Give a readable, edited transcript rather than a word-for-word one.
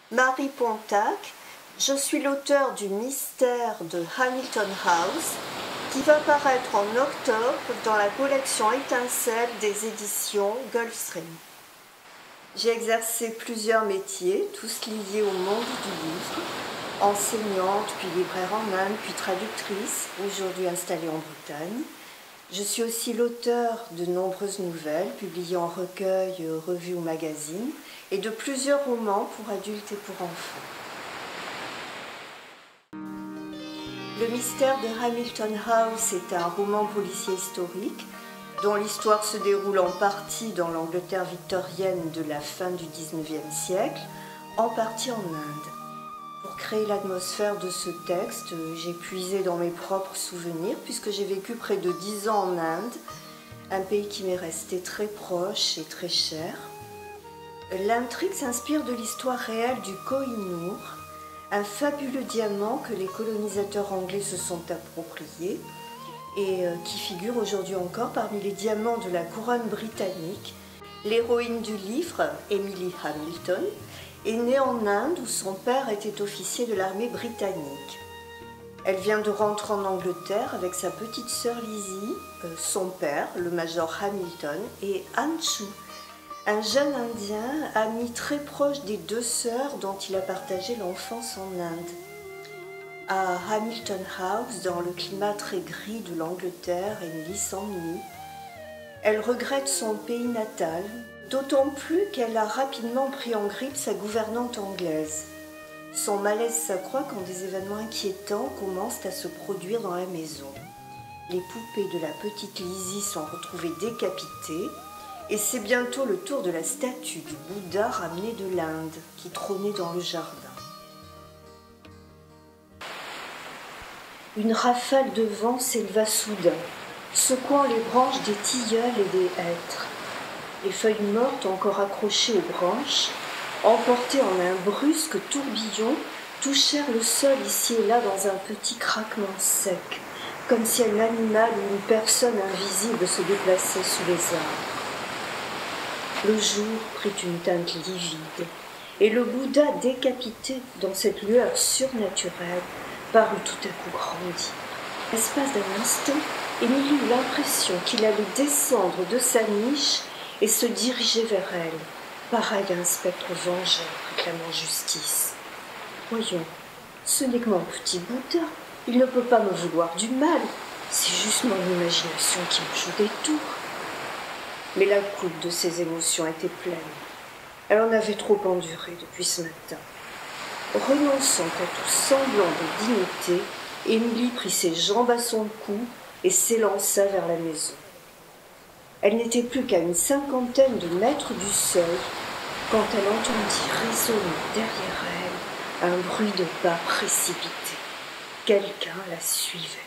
Marie Pontac, je suis l'auteur du Mystère de Hamilton House qui va paraître en octobre dans la collection Étincelle des éditions Gulfstream. J'ai exercé plusieurs métiers, tous liés au monde du livre, enseignante, puis libraire en Inde, puis traductrice, aujourd'hui installée en Bretagne. Je suis aussi l'auteur de nombreuses nouvelles, publiées en recueil, revues ou magazines, et de plusieurs romans pour adultes et pour enfants. Le mystère de Hamilton House est un roman policier historique dont l'histoire se déroule en partie dans l'Angleterre victorienne de la fin du XIXe siècle, en partie en Inde. Pour créer l'atmosphère de ce texte, j'ai puisé dans mes propres souvenirs puisque j'ai vécu près de 10 ans en Inde, un pays qui m'est resté très proche et très cher. L'intrigue s'inspire de l'histoire réelle du Koh-i-Noor, un fabuleux diamant que les colonisateurs anglais se sont appropriés et qui figure aujourd'hui encore parmi les diamants de la couronne britannique. L'héroïne du livre, Emily Hamilton, est née en Inde où son père était officier de l'armée britannique. Elle vient de rentrer en Angleterre avec sa petite sœur Lizzie, son père, le major Hamilton, et Anshu, un jeune Indien, ami très proche des deux sœurs dont il a partagé l'enfance en Inde. À Hamilton House, dans le climat très gris de l'Angleterre, Emily s'ennuie. Elle regrette son pays natal, d'autant plus qu'elle a rapidement pris en grippe sa gouvernante anglaise. Son malaise s'accroît quand des événements inquiétants commencent à se produire dans la maison. Les poupées de la petite Lizzie sont retrouvées décapitées et c'est bientôt le tour de la statue du Bouddha ramenée de l'Inde qui trônait dans le jardin. Une rafale de vent s'éleva soudain, secouant les branches des tilleuls et des hêtres. Les feuilles mortes, encore accrochées aux branches, emportées en un brusque tourbillon, touchèrent le sol ici et là dans un petit craquement sec, comme si un animal ou une personne invisible se déplaçait sous les arbres. Le jour prit une teinte livide, et le Bouddha décapité dans cette lueur surnaturelle parut tout à coup grandi. L'espace d'un instant, Émilie eut l'impression qu'il allait descendre de sa niche et se diriger vers elle, pareil à un spectre vengeur réclamant justice. « Voyons, ce n'est que mon petit Bouddha, il ne peut pas me vouloir du mal, c'est juste mon imagination qui me joue des tours. » Mais la coupe de ses émotions était pleine. Elle en avait trop enduré depuis ce matin. Renonçant à tout semblant de dignité, Émilie prit ses jambes à son cou et s'élança vers la maison. Elle n'était plus qu'à une 50aine de mètres du seuil quand elle entendit résonner derrière elle un bruit de pas précipité. Quelqu'un la suivait.